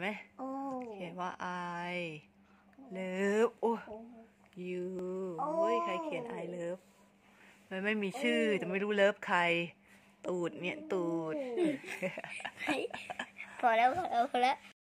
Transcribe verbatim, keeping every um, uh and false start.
ไหมเขียนว่า I love โอ้you โอ้ยใครเขียน I love มันไม่มีชื่อแต่ไม่รู้เลิฟใครตูดเนี่ยตูดพอแล้วพอแล้วพอแล้ว